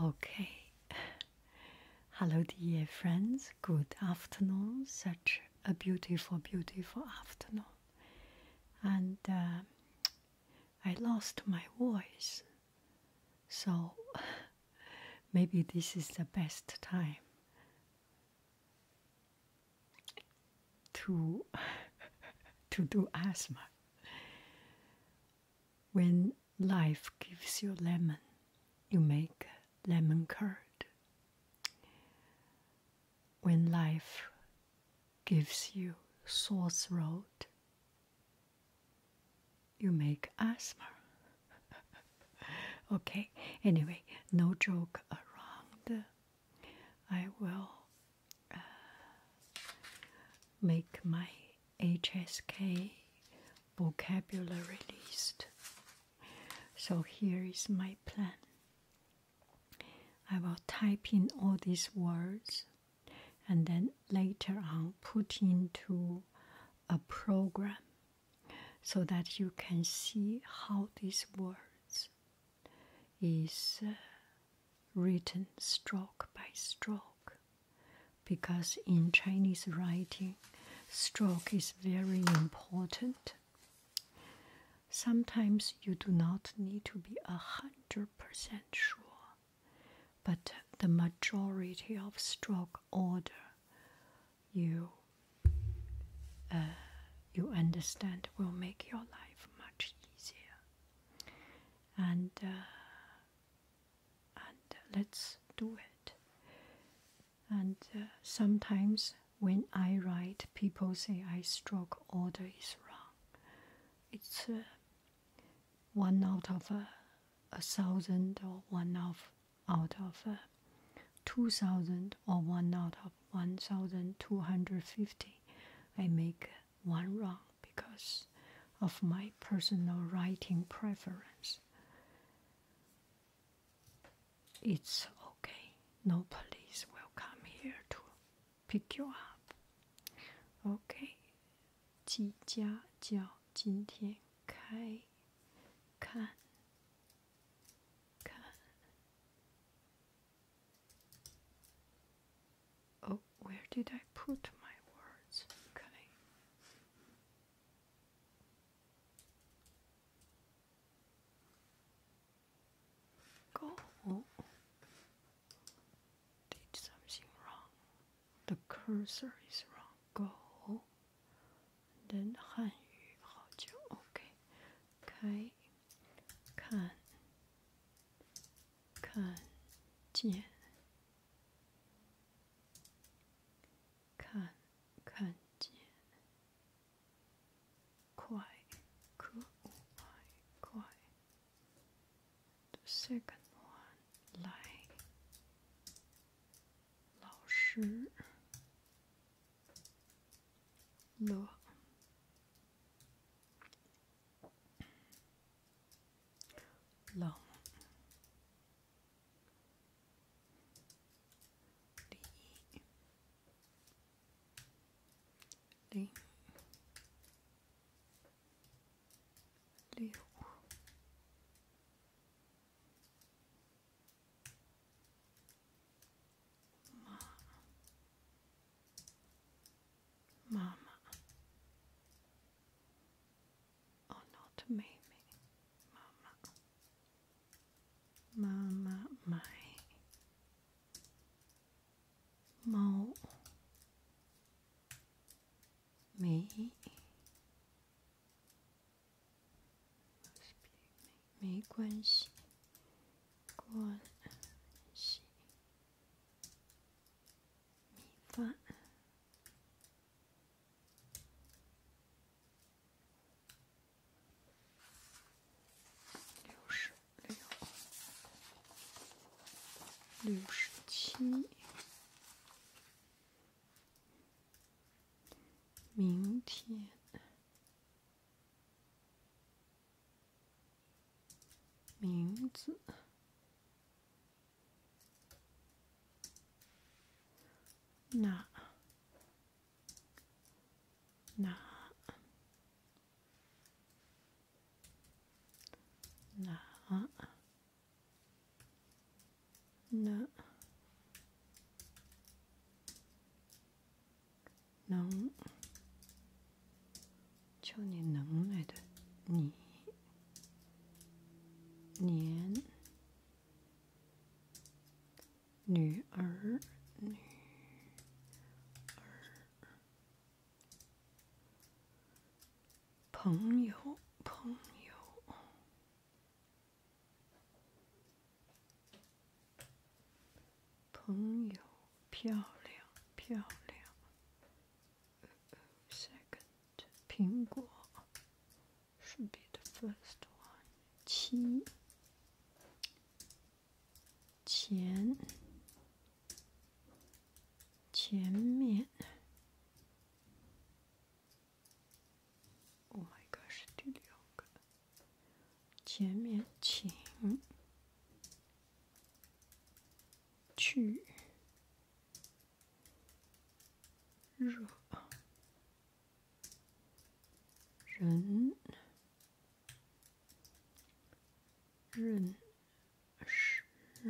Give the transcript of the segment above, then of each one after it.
Okay. Hello, dear friends. Good afternoon. Such a beautiful, beautiful afternoon. And I lost my voice. So maybe this is the best time to, to do asthma. When life gives you lemon, you make lemon curd. When life gives you sore throat, you make asthma. Okay, anyway, no joke around. I will make my HSK vocabulary list. So here is my plan. I will type in all these words and then later on put into a program so that you can see how these words is written stroke by stroke, because in Chinese writing, stroke is very important. Sometimes you do not need to be 100% sure, but the majority of stroke order you understand will make your life much easier. And let's do it. And sometimes when I write, people say I stroke order is wrong. It's 1 out of 1,000, or 1 out of 2,000, or 1 out of 1,250. I make one wrong because of my personal writing preference. It's okay. No police will come here to pick you up. Okay. 鸡家教今天开看看。Oh, where did I put my words? Okay. Go. Did something wrong. The cursor is wrong. Go. Then 汉语好久 OK 开看看见看看见快可爱快 The second one 来老师乐冷里零六妈妈 Oh, not 妹妹妈妈买猫没关系关系米饭67明天名字哪能叫你能来的你，年女儿朋友漂亮 second 苹果 should be the first one 七前面 Oh my gosh 第六个前面请去热人认识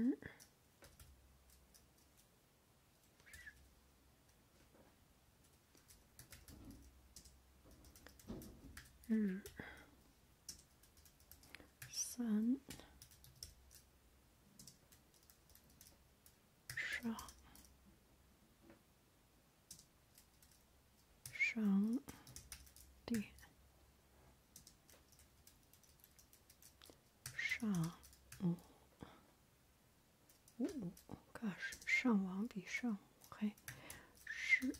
日三商店上午gosh 上网比上午还是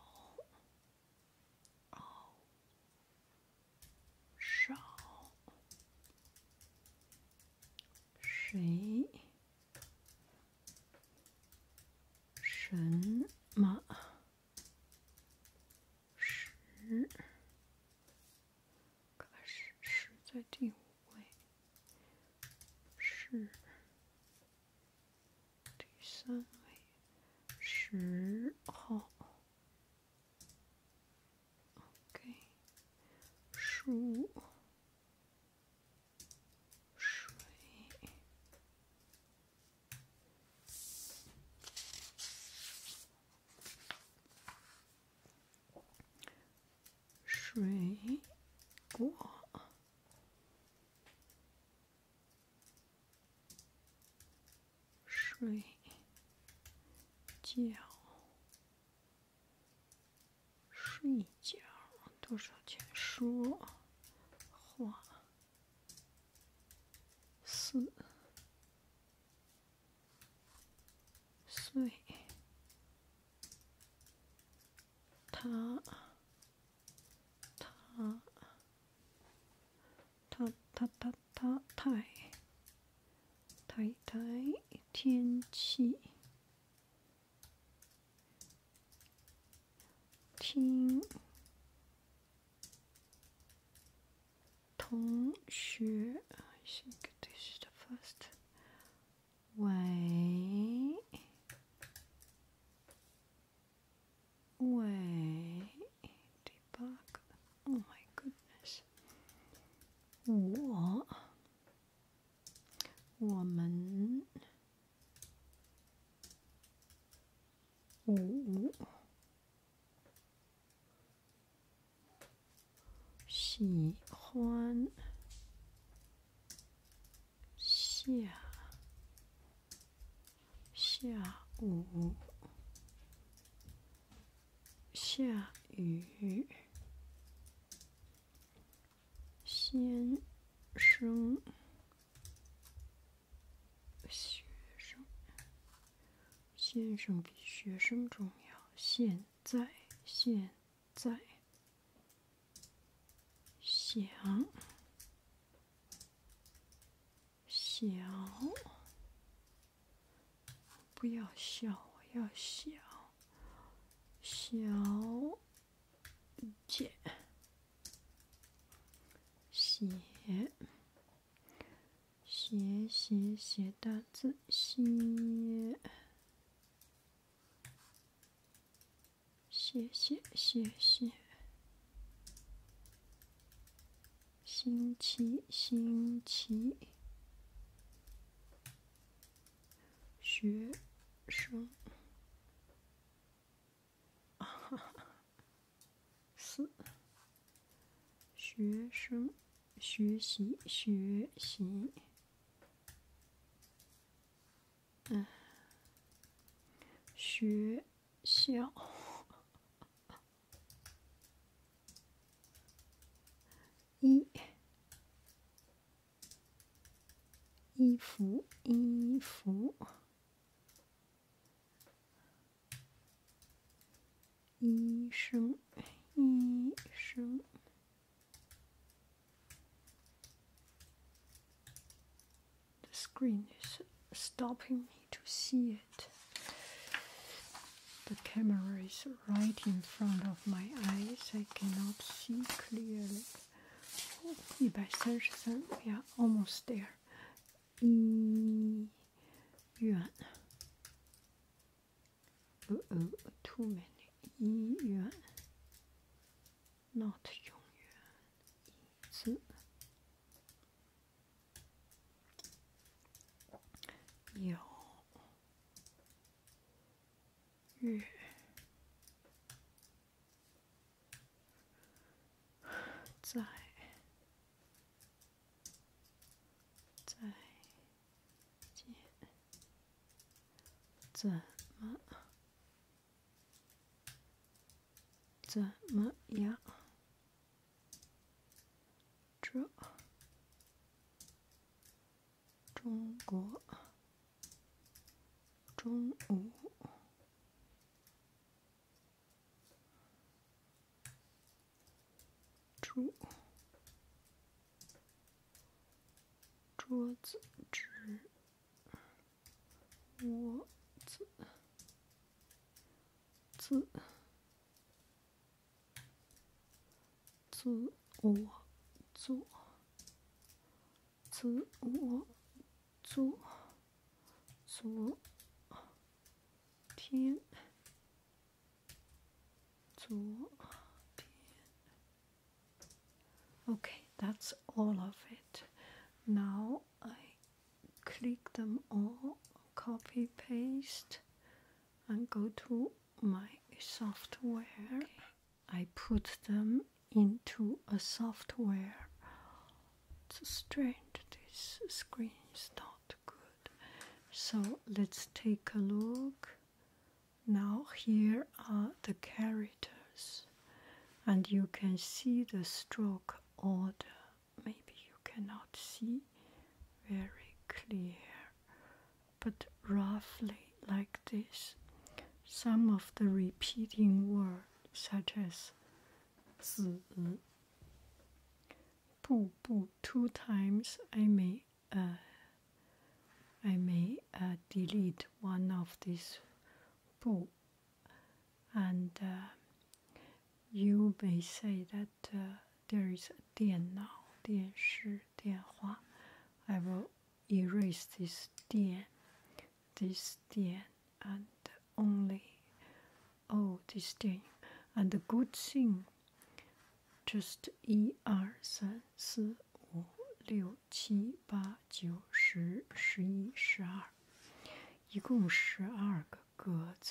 少谁什么时是在第五位，是第三位，10号 ，OK， 数水果睡觉睡觉多少钱？说话4岁他太天气听同学 I think this is the first 第8个 Oh my goodness 我们喜欢下午下雨先生比学生重要。现在想小不要笑，我要小姐写大字谢谢星期学生四学生学习学习学校衣服衣服医生医生 The screen is stopping me to see it. The camera is right in front of my eyes. I cannot see clearly. 133 yeah, almost there. 医院 too many. 医院 not 永远椅子有月再见怎么样？这中国中午住桌子纸窝子自我做自我做昨天昨天 Okay, that's all of it. Now I click them all, copy paste, and go to my software. Okay. I put them into a software. It's strange, this screen is not good. So let's take a look. Now here are the characters, and you can see the stroke order. Maybe you cannot see very clear, but roughly like this. Some of the repeating words, such as 子 不 2 times, I may delete one of these 不, and you may say that there is a 电脑电视电话. I will erase this 电 and only this 电影. And the good thing, just 1 2 3 4 5 6 7 8 9 10 11 12一共12个格子。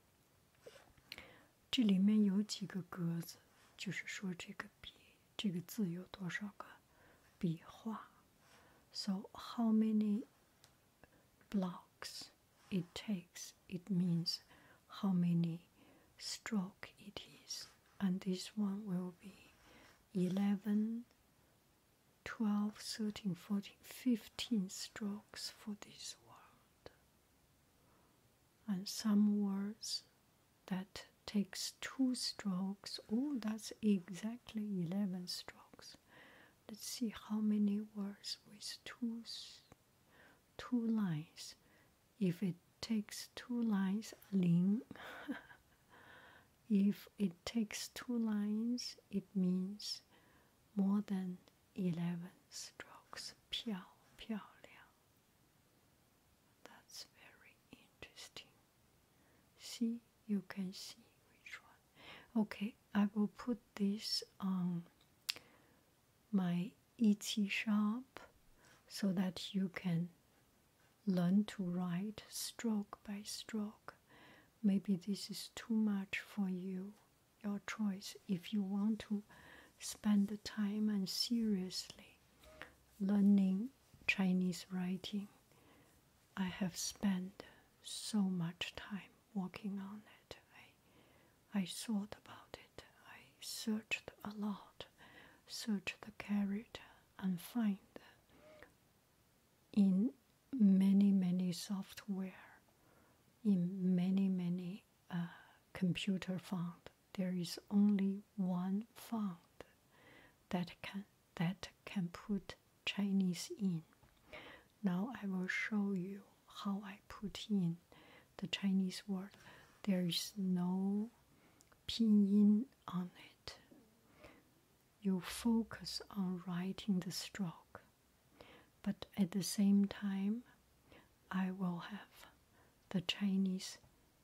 这里面有几个格子，就是说这个字有多少个笔画。So how many blocks it takes, it means how many stroke it is. And this one will be 11, 12, 13, 14, 15 strokes for this word. And some words that takes 2 strokes. Oh, that's exactly 11 strokes. Let's see how many words with two lines. If it takes 2 lines, 0. If it takes 2 lines, it means more than 11 strokes. 漂亮. That's very interesting. See, you can see which one. Okay, I will put this on my Etsy shop so that you can learn to write stroke by stroke. Maybe this is too much for you. Your choice. If you want to spend the time and seriously learning Chinese writing, I have spent so much time working on it. I thought about it. I searched a lot, searched the character, and find in many software, in many computer font, there is only one font that can put Chinese in. Now I will show you how I put in the Chinese word. There is no pinyin on it. You focus on writing the stroke, but at the same time, I will have the Chinese,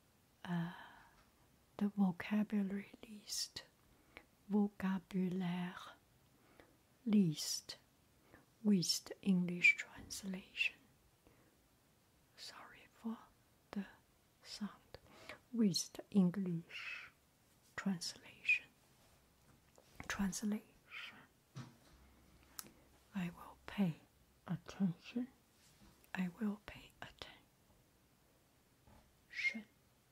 the vocabulary list, vocabulaire list with the English translation. Sorry for the sound. With the English translation. I will pay attention. I will pay attention.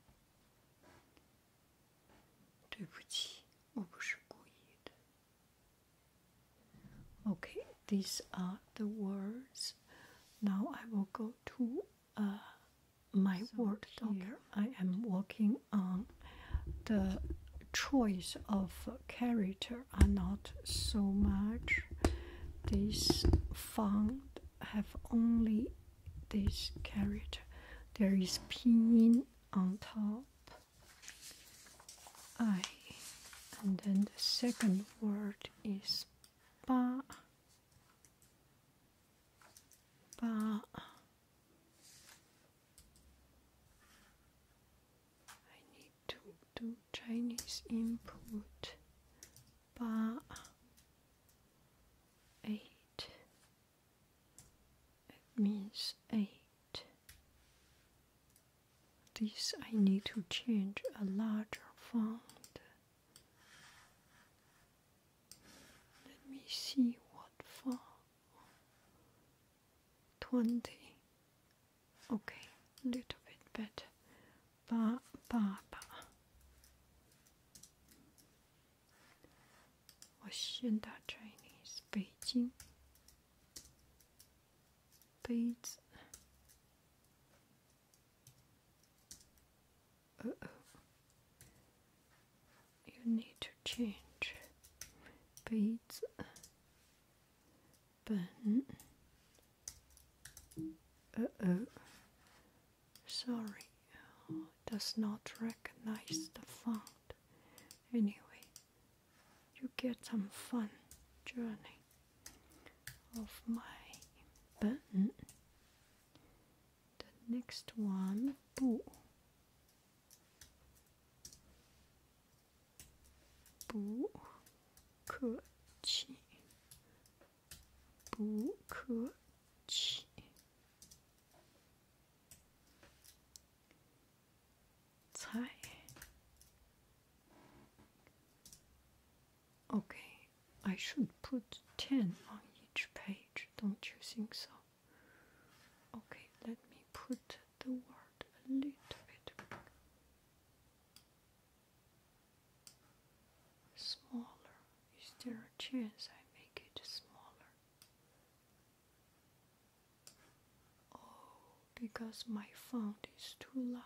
对不起，我不是故意的。Okay, these are the words. Now I will go to my word document. I am working on the choice of character are not so much. This font have only this character. There is pinyin on top. I, and then the second word is ba. Ba. I need to do Chinese input. Ba. 8. It means 8. This I need to change a larger font. Let me see what font. 20. Okay, a little bit better. Ba. I先打 Chinese. 北京。杯子。You need to change. 杯子。本。Sorry, does not recognize the font. Anyway, you get some fun journey of my button. The next one, 不客气，不客气。Okay, I should put 10 on each page, don't you think so? Okay, let me put the word a little bit smaller. Is there a chance I make it smaller? Oh, because my font is too large.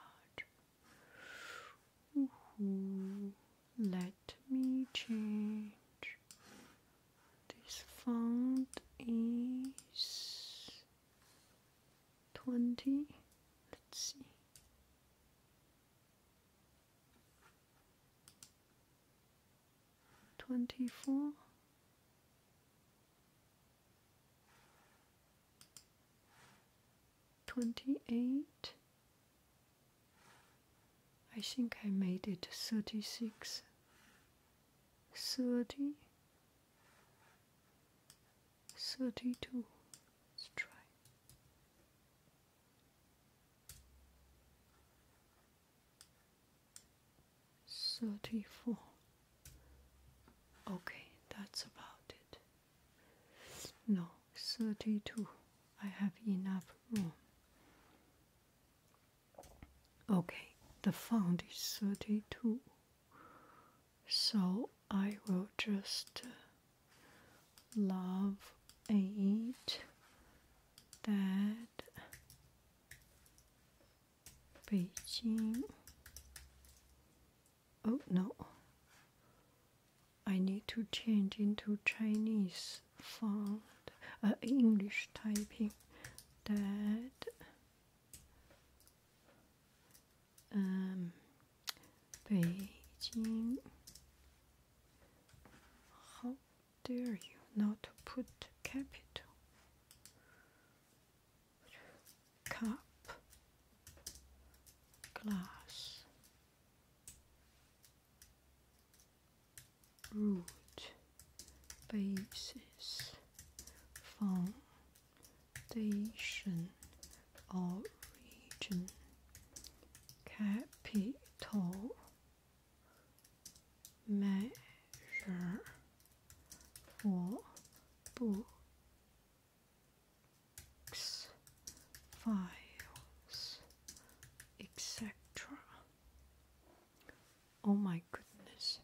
Let me change. This font is 20. Let's see. 24. 28. I think I made it 36. 30. 32. Let's try. 34. Okay, that's about it. No, 32. I have enough room. Okay, the font is 32. So I will just love 8 that Beijing. Oh no, I need to change into Chinese font, English typing. That Beijing. How dare you not put capital? Cup, glass, root, basis, foundation, origin, capital, measure for books, files, etc. Oh my goodness.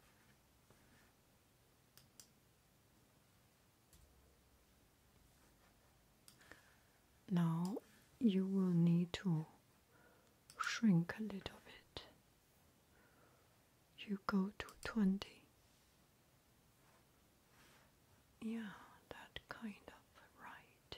Now you will need to shrink a little bit. You go to 20. Yeah, that kind of right.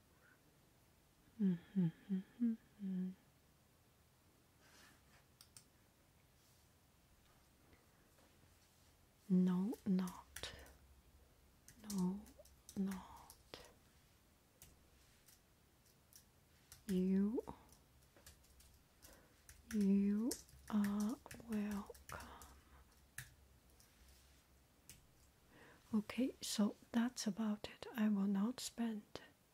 No, not. No, not. You are welcome. Okay, so that's about it. I will not spend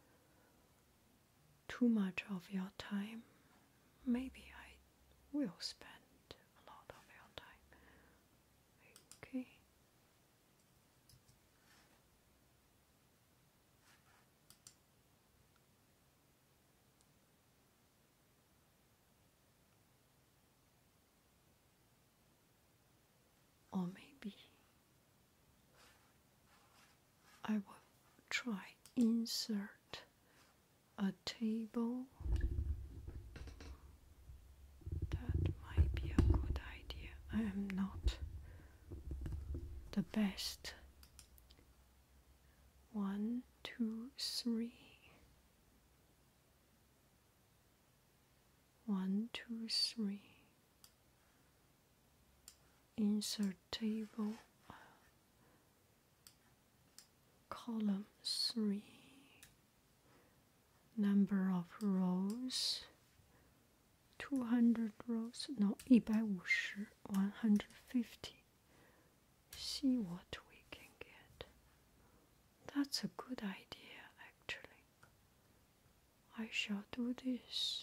too much of your time. Maybe I will spend a lot of your time. Okay. Or maybe I will try insert a table. That might be a good idea. I am not the best. 1, 2, 3. 1, 2, 3. Insert table. Column 3. Number of rows. 200 rows. No, 150. 150. See what we can get. That's a good idea, actually. I shall do this.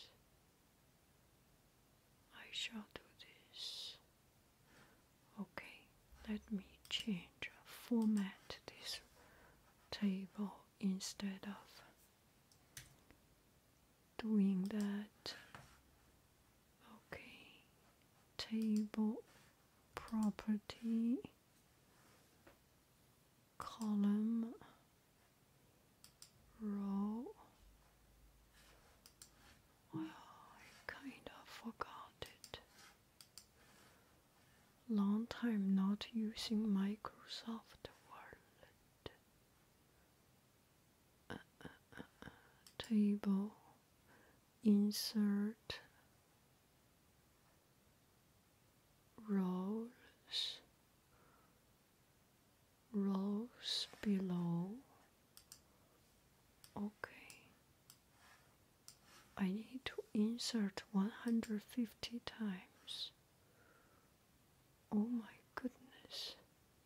I shall do this. Okay, let me change, format this table instead of doing that. Okay, table property, column, row. Well, I kind of forgot it. Long time not using Microsoft Word. Table, insert, rows, rows below. Okay. I need to insert 150 times. Oh my goodness.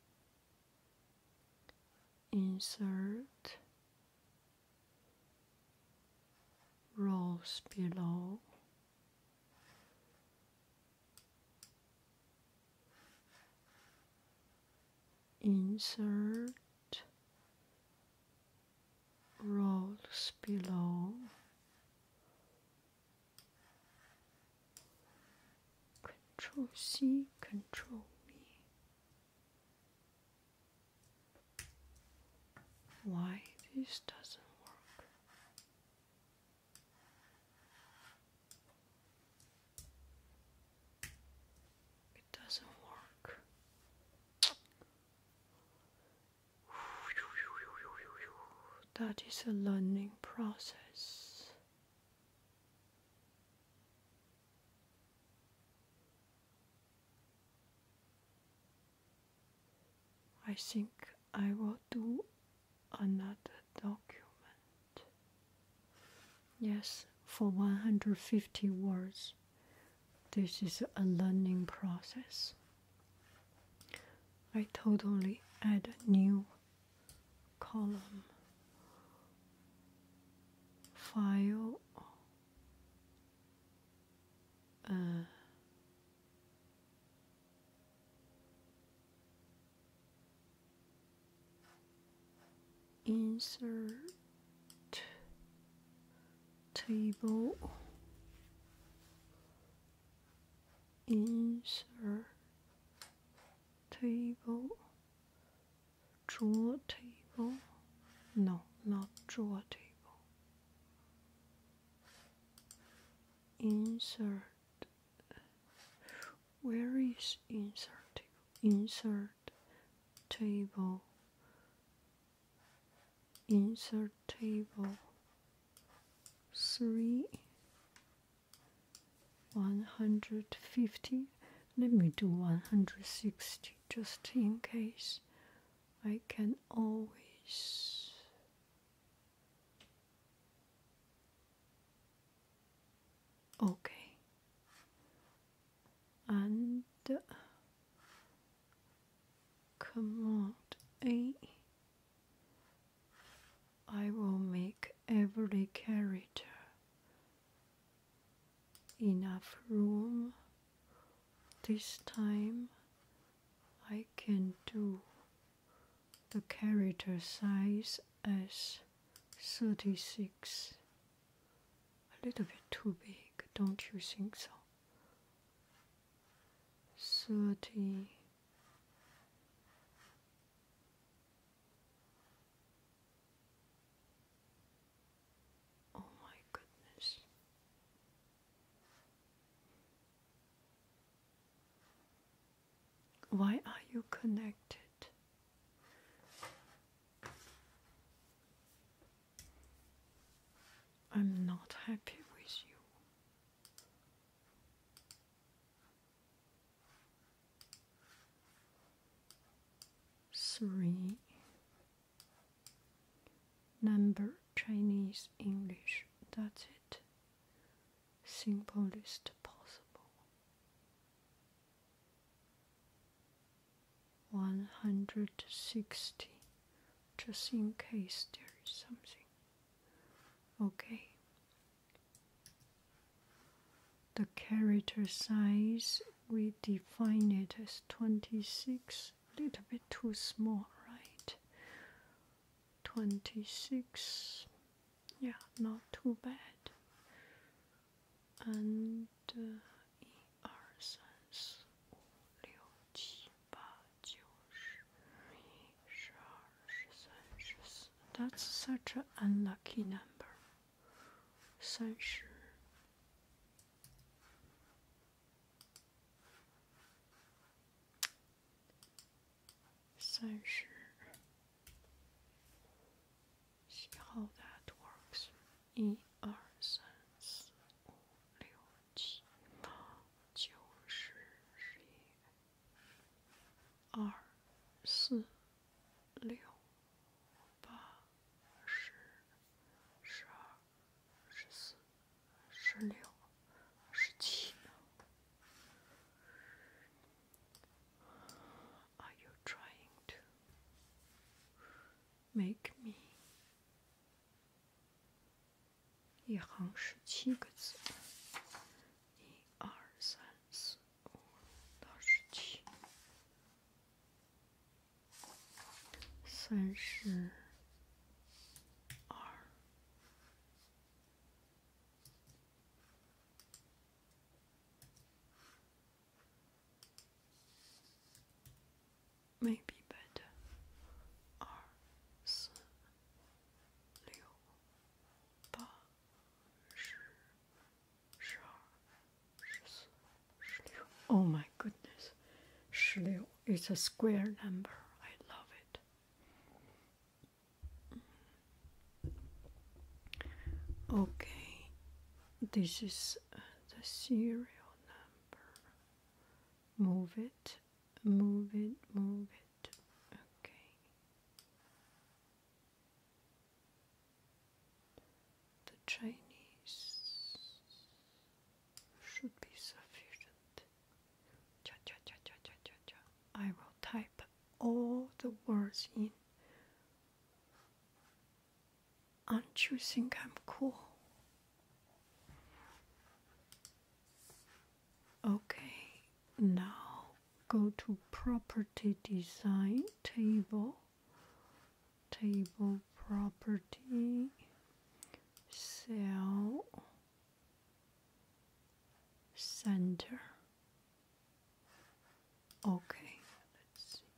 Insert, rows below, insert rows below, Control C, Control V. Why this doesn't work? It doesn't work. That is a learning process. I think I will do another document. Yes, for 150 words. This is a learning process. I totally add a new column. File, insert table, insert table, draw table, no, not draw table. Insert, where is insert table? Insert table, insert table, 3, 150, let me do 160 just in case. I can always okay. And Command A. I will make every character enough room. This time I can do the character size as 36. A little bit too big, don't you think so? 30. Oh my goodness. Why are you connected? I'm not happy with you. Three. Number, Chinese, English. That's it. Simplest possible. 160. Just in case there is something. Okay. The character size, we define it as 26. A little bit too small, right? 26. Yeah, not too bad. And 1, 2, 3, 4, 5, 6, 7, 8, 9, 10, 11, 12, 13, 14. That's such an unlucky number. 30. 30. See how that works. 1, 2, 3, 4, 5, 6, 7, 8, 9, 10, 11, 12, 13, 14, 15, 16, 17, 18, 19, 20. Are you trying to make me 一行17个字？1、2、3、4、5、6到17。 32 maybe better. 2、4、6、8、10、11、12、13、14、15。Oh my goodness. 16 is a square number. I love it. Okay, this is the serial number. Move it, move it, move it. Okay. The Chinese should be sufficient. Cha, cha, cha, cha, cha, cha, cha. I will type all the words in. Aren't you think I'm cool? Okay, now go to property design table, table property, cell, center. Okay, let's see.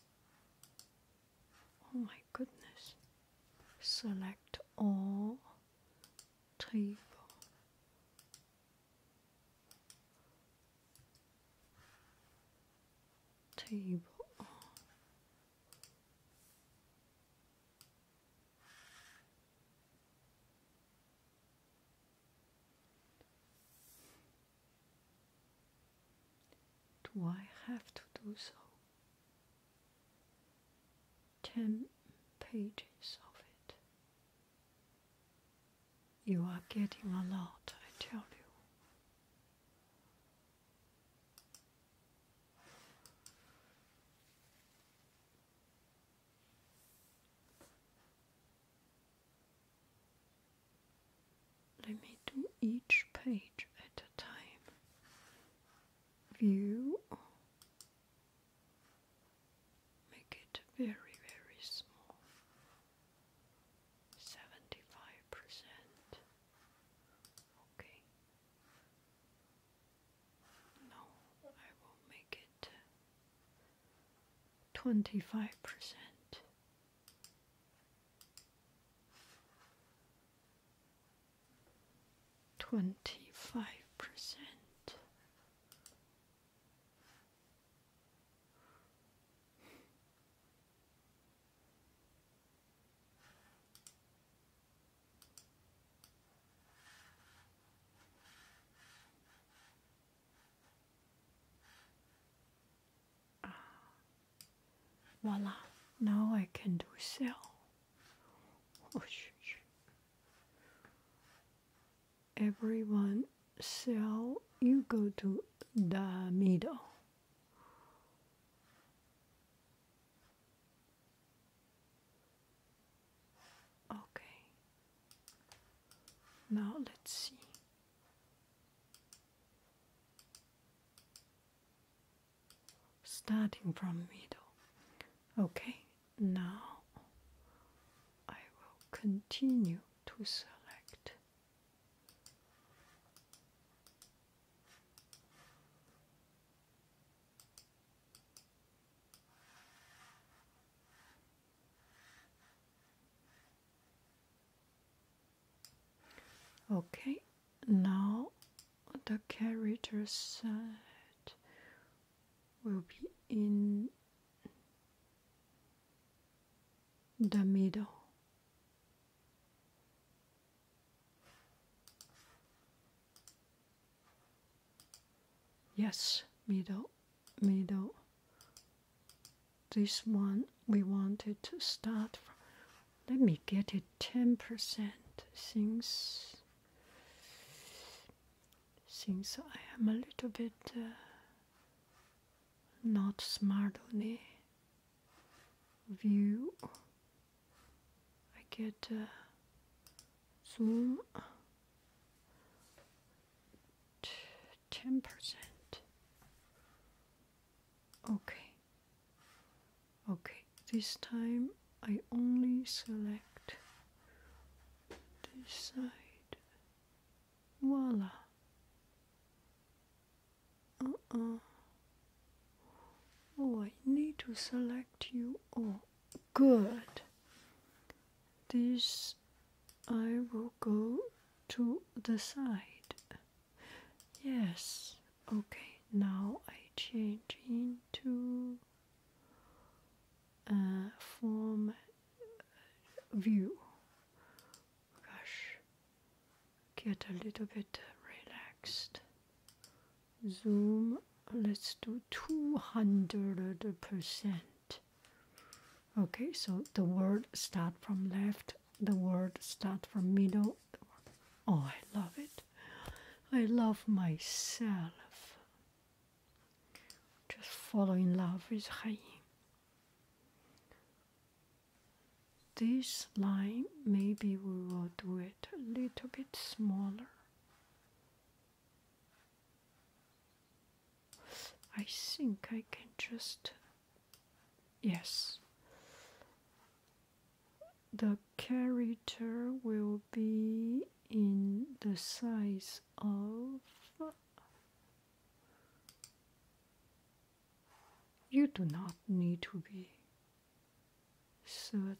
Oh my goodness. Select all, table. Table. Do I have to do so? 10 pages of it. You are getting a lot, I tell you. Let me do each page at a time. View. Make it very, very small. 75%. Okay. No, I will make it 25%. 25%. Voila, now I can do cell. Oh, everyone cell, you go to the middle. Okay. Now let's see. Starting from middle. Okay, now I will continue to select. Okay, now the character set will be in the middle. Yes, middle, middle. This one we wanted to start from. Let me get it 10% since I am a little bit not smart on it. View. I get zoom 10%. Okay. Okay, this time I I only select this side. Voila. Oh, I need to select you. Oh, good. This I will go to the side. Yes. Okay, now I change into form view. Gosh, get a little bit relaxed. Zoom, let's do 200%. Okay, so the word start from left, the word start from middle. Oh, I love it. I love myself. Just fall in love with Haiying. This line, maybe we will do it a little bit smaller. I think I can just, yes. The character will be in the size of, you do not need to be 30.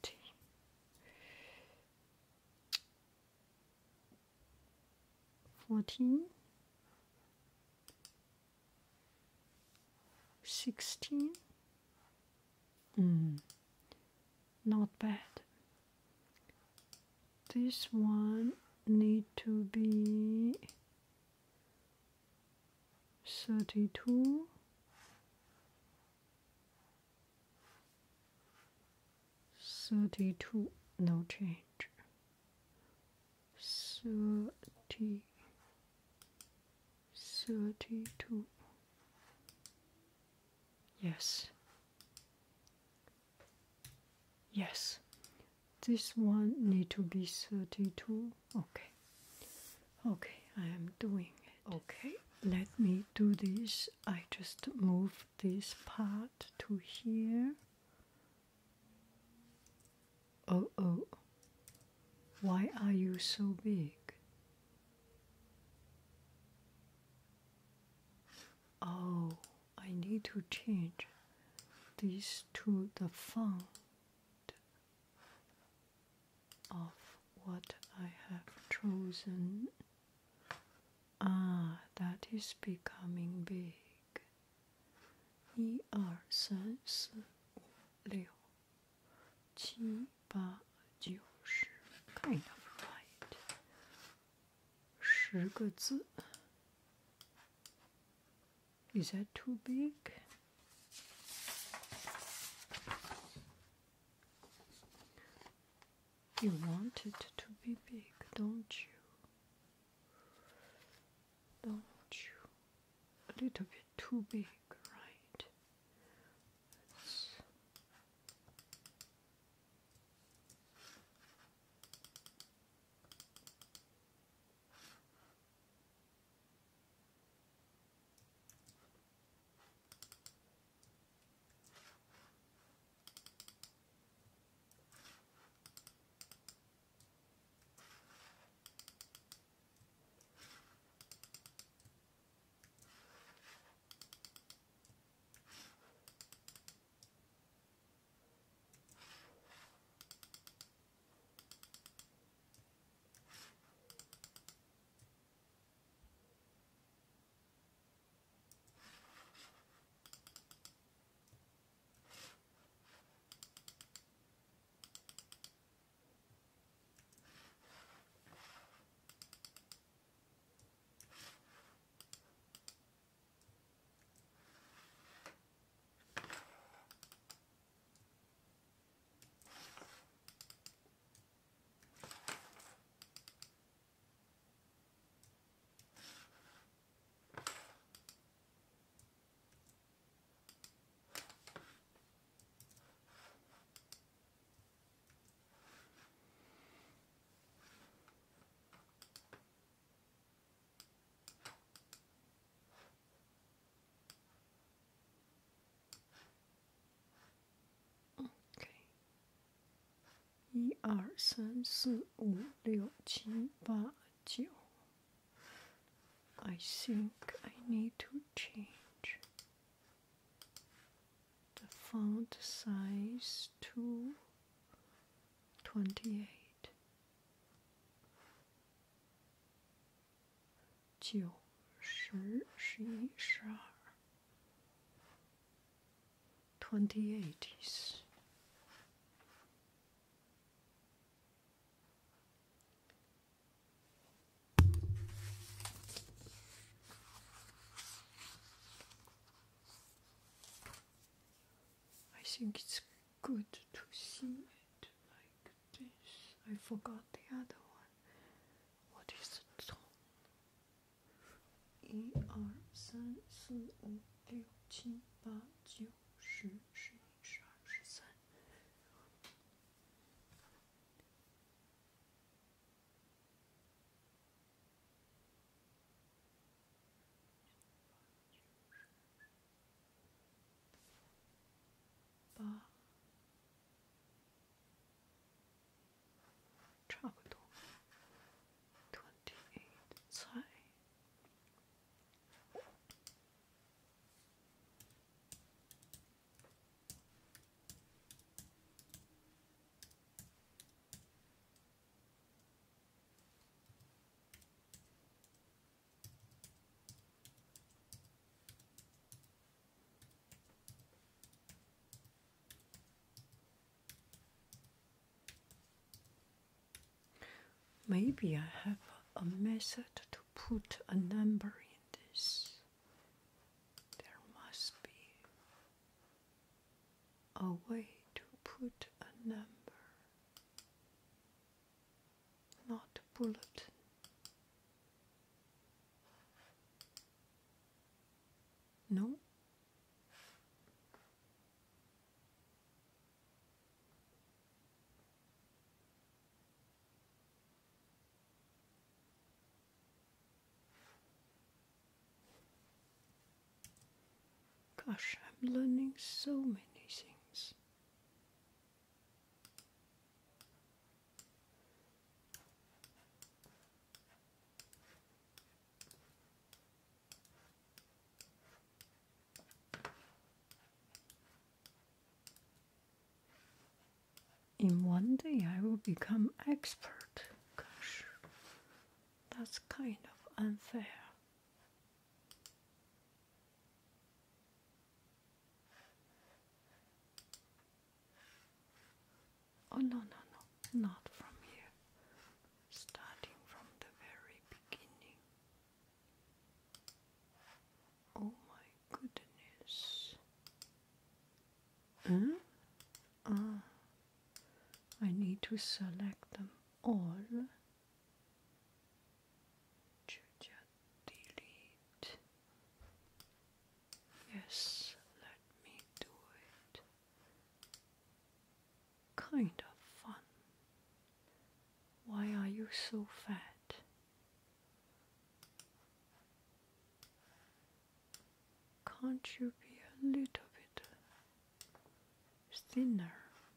14, 16, not bad. This one need to be 32, 32, no change. 30, 32. Yes. Yes. This one need to be 32. Okay. Okay, I am doing it. Okay, let me do this. I just move this part to here. Oh. Why are you so big? Oh, I need to change this to the font of what I have chosen. Ah, that is becoming big. 1、2、3、4、5、6、7、8、9、10 kind of right. 10个字。Is that too big? You want it to be big, don't you? Don't you? A little bit too big, right? 1、2、3、4、5、6、7、8、9. I think I need to change the font size to 28. 9、10、11、12。28 is. I think it's good to see it like this. I forgot the other one. What is the tone? 1、2、3、4、5、6、7、8、9、10、11、12、13。差不多 28 猜 Maybe I have a method to put a number in this. There must be a way to put a number, not bulletin. No? Gosh, I'm learning so many things. In one day I will become expert. Gosh, that's kind of unfair. Oh, no, not from here. Starting from the very beginning. Oh my goodness. I need to select them all. Delete. Yes, let me do it. Kind of fun. Why are you so fat? Can't you be a little bit thinner?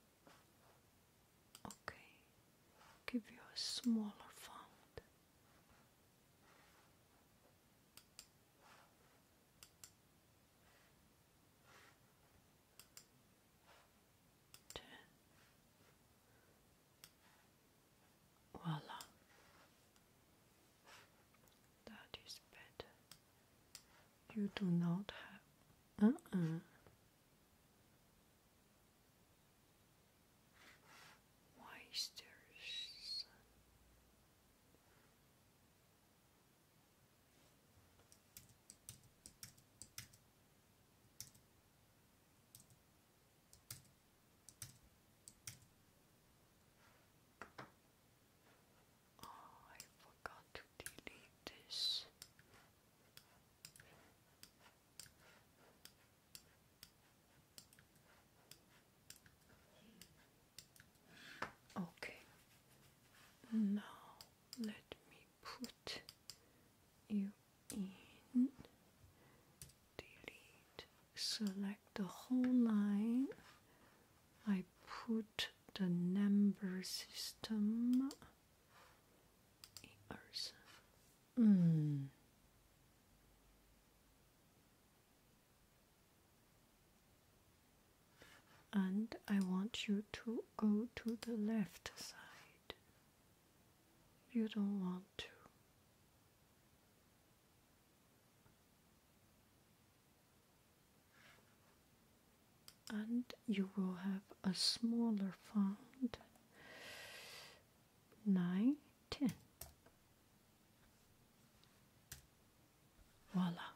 Okay, give you a smaller font. 10. Voila. That is better. You do not have. Why is there sun? Oh, I forgot to delete this. Okay, now let me put you in, delete, select the whole line. I put the number number system. 1、2、3。And I want you to go to the left side. You don't want to. And you will have a smaller font. 9, 10. Voila.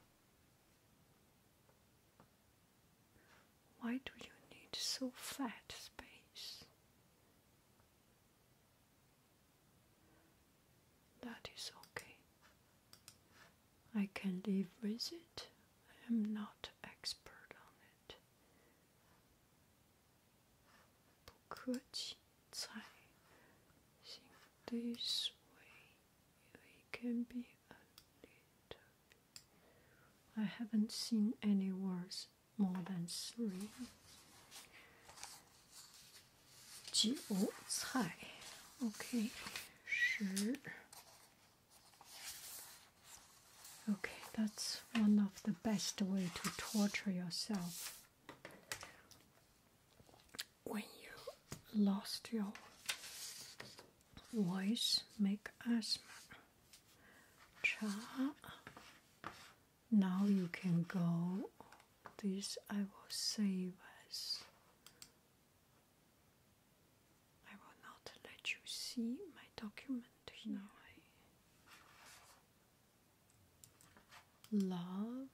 Why do you need so fat space? That is okay. I can live with it. I am not expert on it. 不客气，才行 this way. It can be a little bit. I haven't seen any words more than 3. 韭菜 Okay, 10. Okay, that's one of the best way to torture yourself when you lost your voice, make asthma. Cha. Now you can go. This I will save as. I will not let you see my document here. Love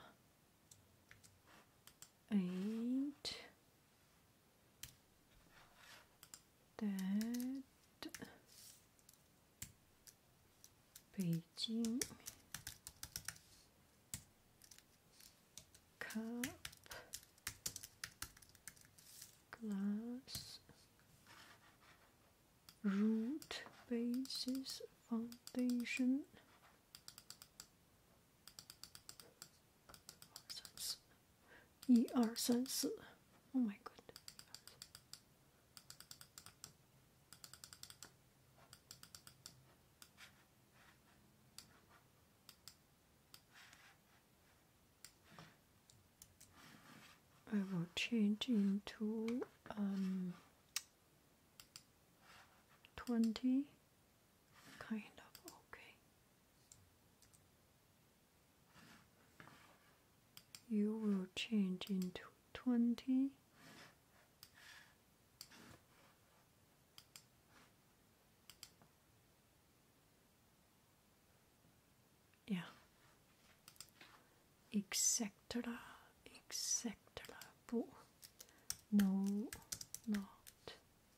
8 Dead 北京 Cup Glass Root Basis Foundation 1、2、3、4 Oh my god. I will change into 20, kind of okay. You will change into 20. Yeah. Etc. Etc. No, not.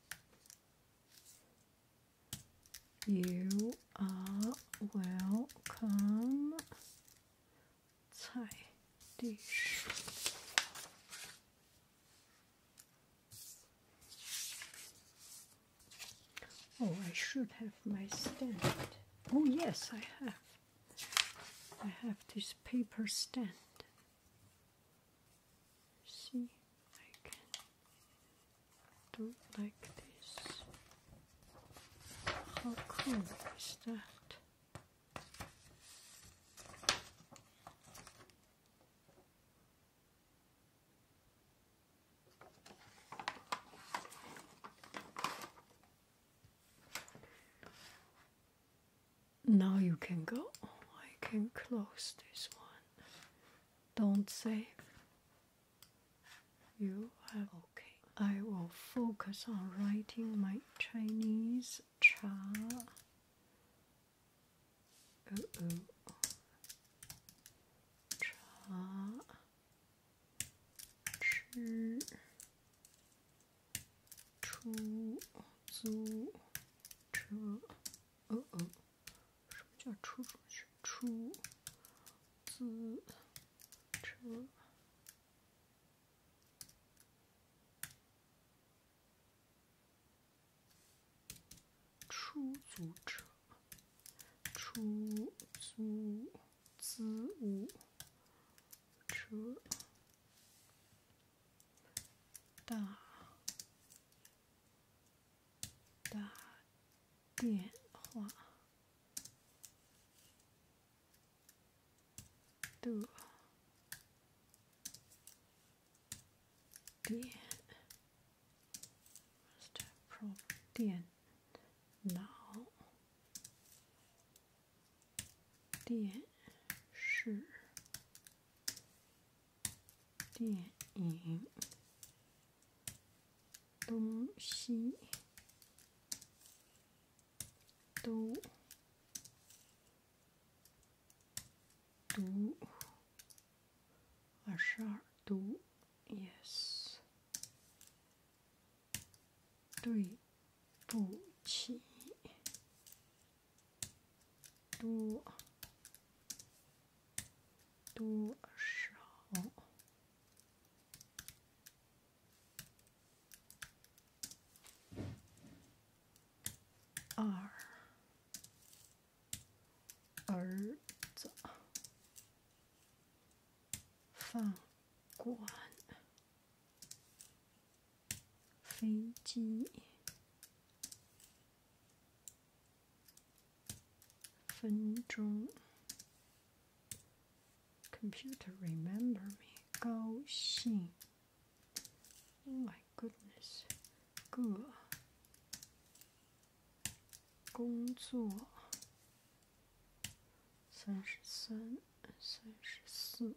You are welcome. 菜 dish. Oh, I should have my stand. Oh yes, I have. I have this paper stand. See, I can do like this. How cool is that? Now you can go. I can close this one. Don't save. You have okay. I will focus on writing my Chinese cha. Cha. Chi. Chu. Zu. Che. 什么叫出出去？出资车。出租车，出租资务车，大电话的电电脑、电视、电影、东西都读22读 yes 对不起多少二儿子饭馆飞机分钟 Computer remember me 高兴 Oh my goodness 个工作33、34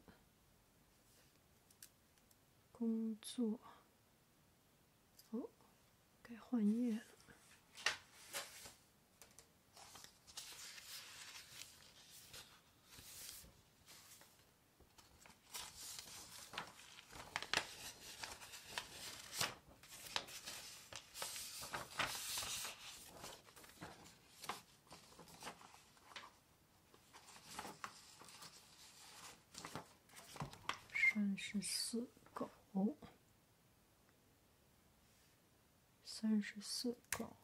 工作哦，该换页了。34狗，34狗，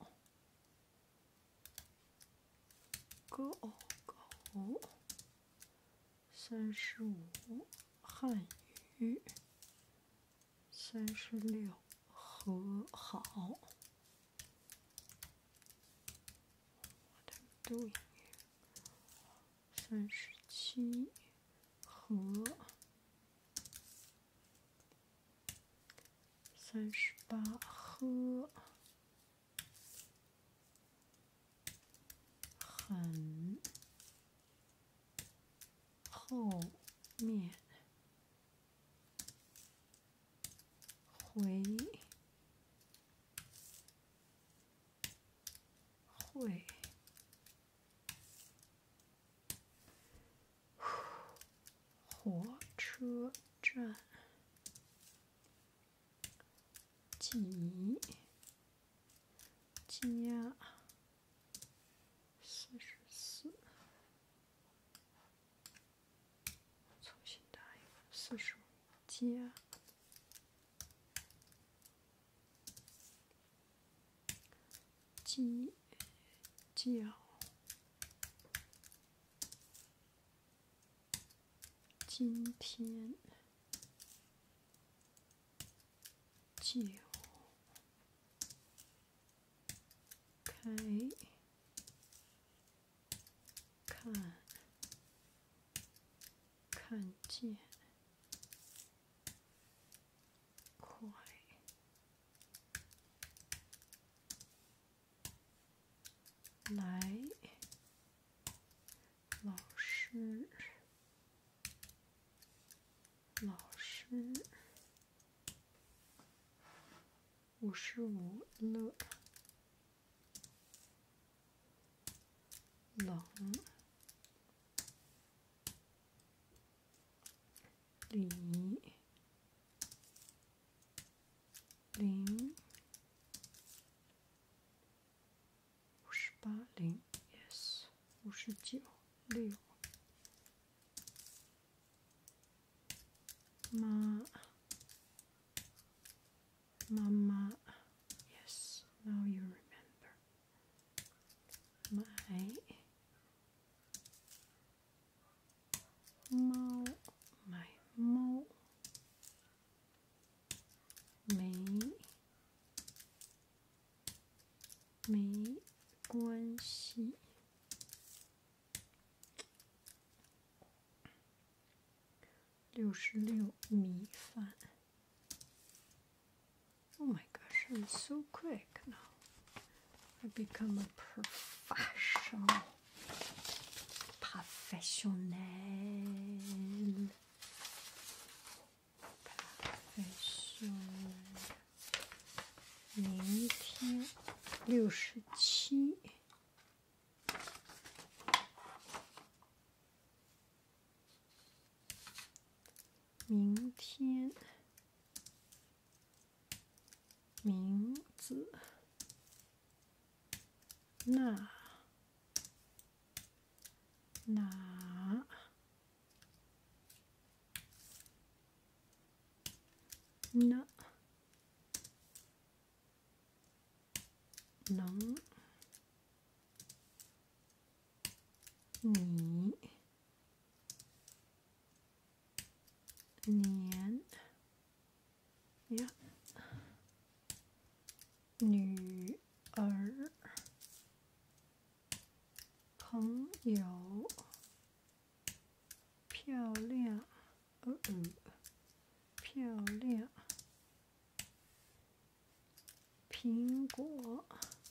狗，35汉语，36和好。What I'm doing? 37和。38喝，很后面回会火车站。几加44，重新打一个45加鸡叫今天就看见快来老师55了冷里0 58 0 yes 59 6妈妈 yes now you remember 买猫买猫玫瑰 66米饭。Oh my gosh, I'm so quick now. I become a professional. Professional. 明天67。明天名字哪能你年呀女儿朋友漂亮漂亮苹果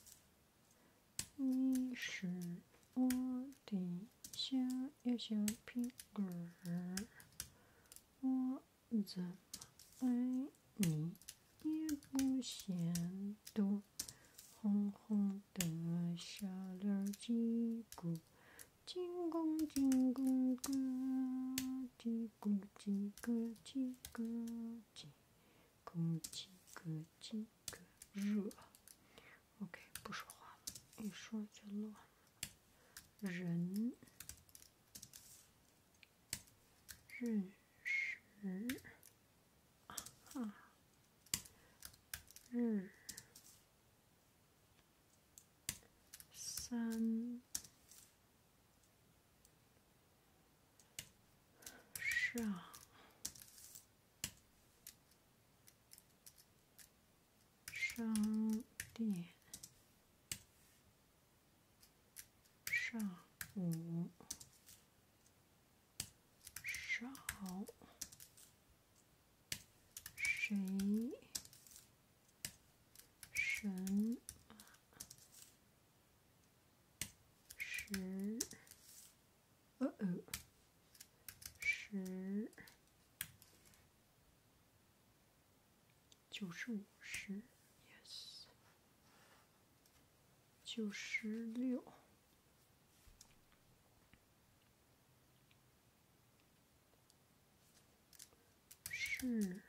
你是我的小苹果儿，我怎么爱你也不嫌多，红红的小脸儿叽咕叽咕叽咕咕叽咕叽咕叽咕叽咕叽咕叽咕热。OK， 不说话了，一说就乱了。人认识日三上商店上午少谁什么时95时 yes 96是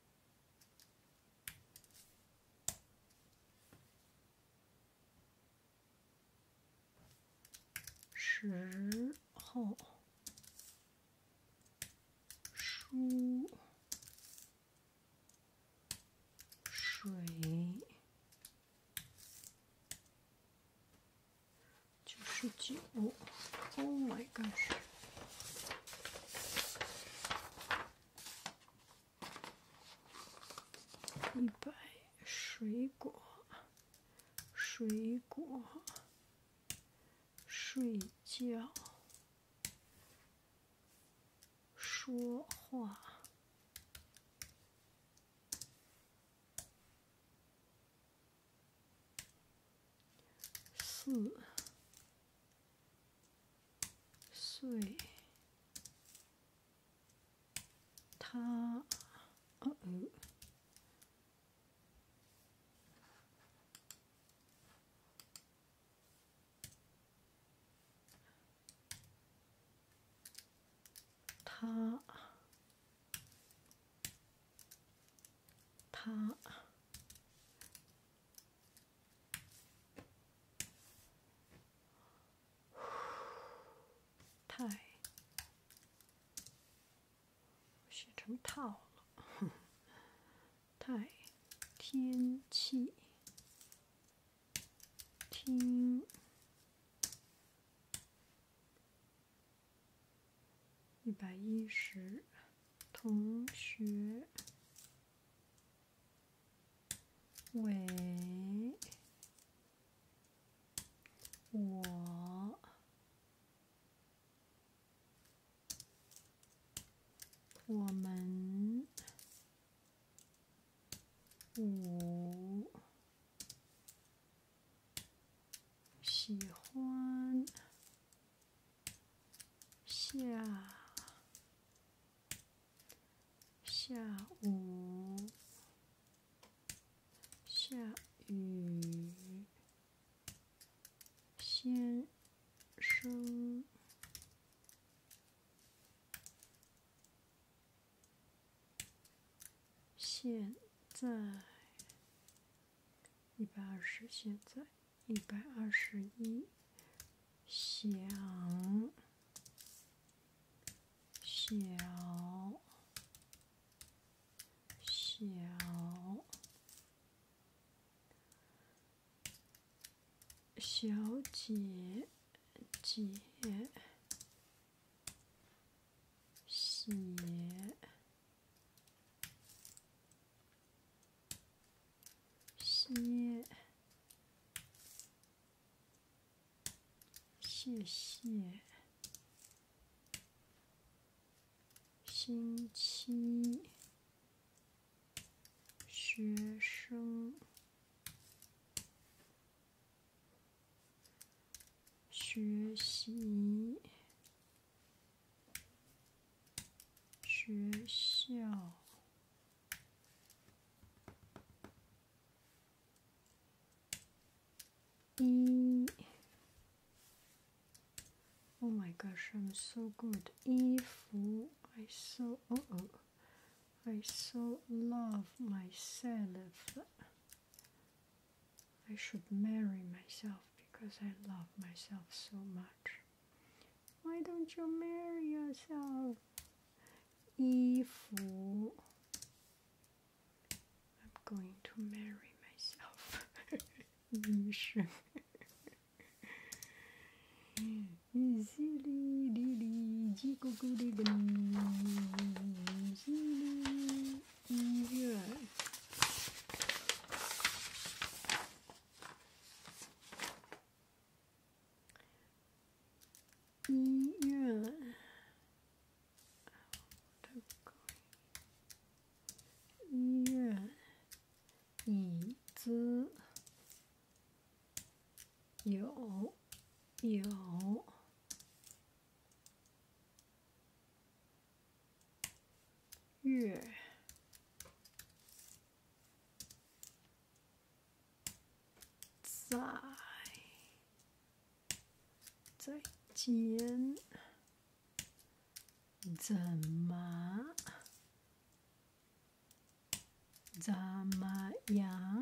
时候输水99 Oh my gosh 100水果睡觉说话4岁他太写成套了太天气听110同学为我我们5喜欢下午下雨先生现在120，现在121，想小姐写谢谢星期学生学习学校Oh my gosh, I'm so good. 衣服 I so love myself. I should marry myself because I love myself so much. Why don't you marry yourself? 衣服 I'm going to marry myself. 医生医院椅子有月再见怎么样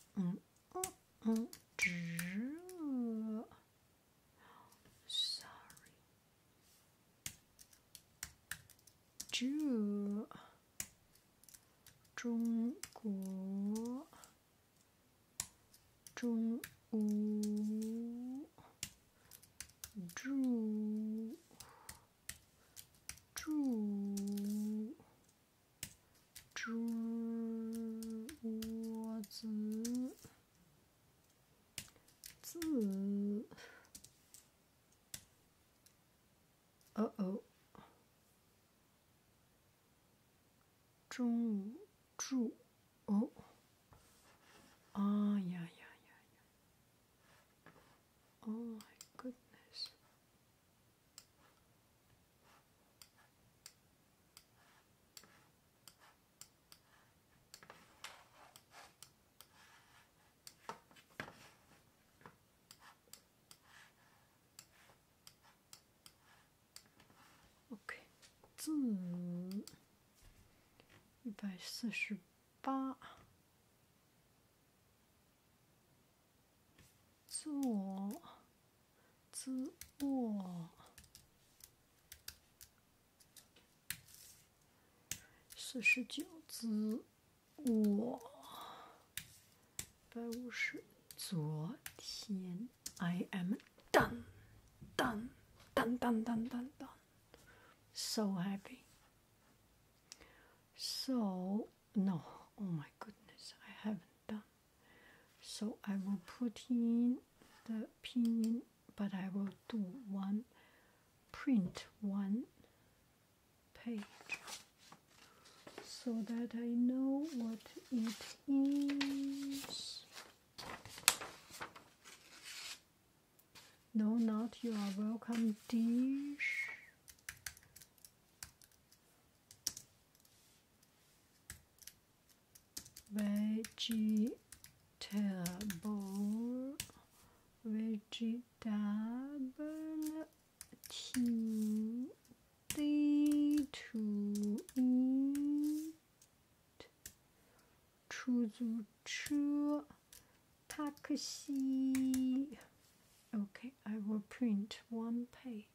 这中国中午住桌子字中午住呀 Oh my goodness. OK， 字148，自我49，自我150，昨天 I am done. So happy. So, no, oh my goodness, I haven't done. So I will put in the pinyin, but I will print one page. so that I know what it is. No, not you are welcome dish. Vegetable,挺地 to eat, 出租车 taxi. Okay, I will print one page.